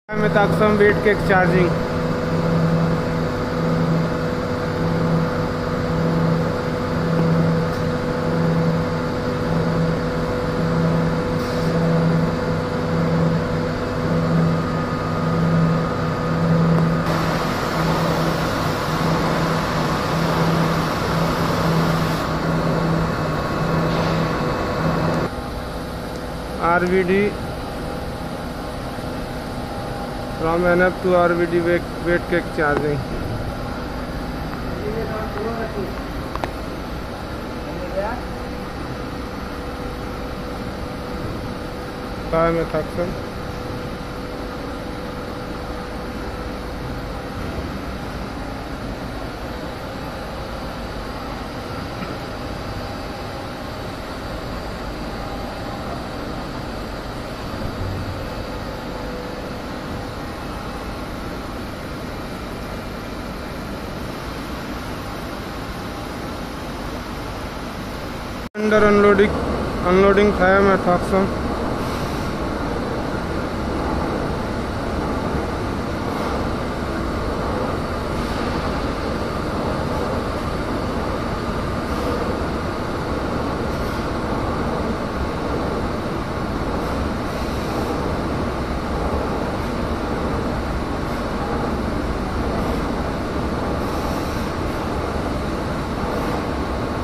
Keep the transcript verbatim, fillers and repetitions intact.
में ताकसम वेट cake charging RVD from N F to R V D weight, weight cake charging. Kaya में ताकसम under unloading unloading था मैं ताकसम